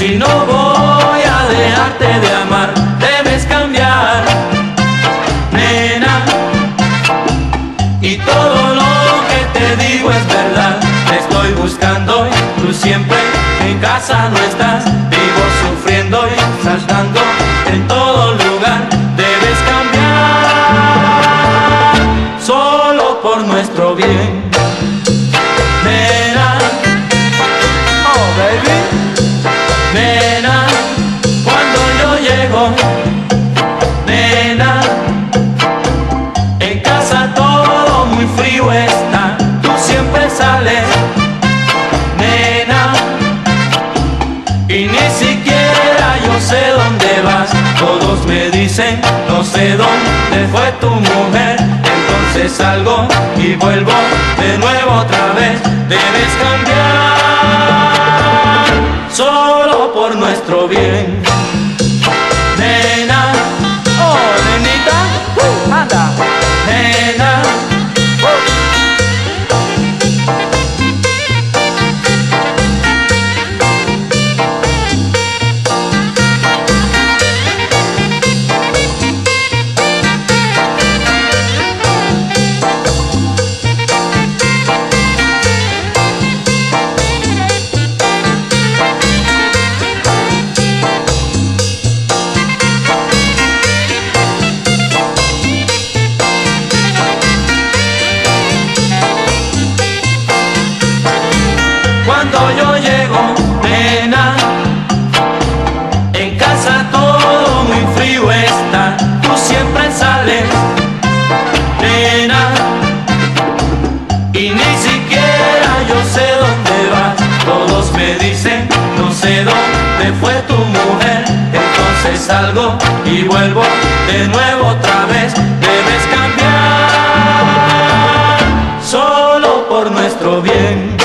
Si no voy a dejarte de amar, debes cambiar, nena. Y todo lo que te digo es verdad. Te estoy buscando y tú siempre en casa no estás. Vivo sufriendo y saltando en todo lugar. Debes cambiar, solo por nuestro bien, nena. Oh, baby. Nena, cuando yo llego, nena, en casa todo muy frío está. Tú siempre sales, nena, y ni siquiera yo sé dónde vas. Todos me dicen, no sé dónde fue tu mujer. Entonces salgo y vuelvo de nuevo otra vez. Debes cambiar, solo por nuestro bien, nena. Oh, nenita, anda, nena. Cuando yo llego, nena, en casa todo muy frío está. Tú siempre sales, nena, y ni siquiera yo sé dónde vas. Todos me dicen, no sé dónde fue tu mujer. Entonces salgo y vuelvo de nuevo otra vez. Debes cambiar, solo por nuestro bien,